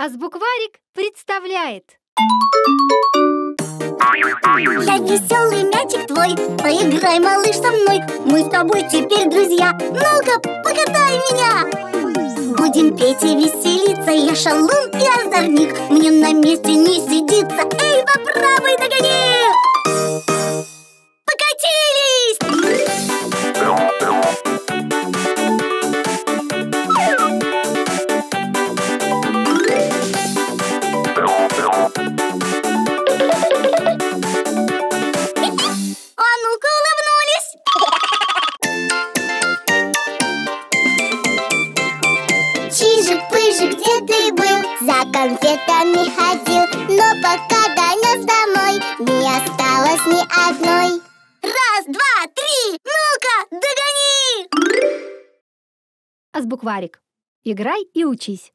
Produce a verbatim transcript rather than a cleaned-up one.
Азбукварик представляет. Я веселый мячик твой, поиграй, малыш, со мной. Мы с тобой теперь друзья, ну-ка, покатай меня. Будем петь и веселиться, я шалун и озорник. Мне на месте не сидится, эй, попробуй догони. Покатились! А ну-ка, улыбнулись! Чижик-пыжик, где ты был? За конфетами ходил, но пока донес домой, не осталось ни одной. Раз, два, три, ну-ка, догони! Азбукварик. Играй и учись.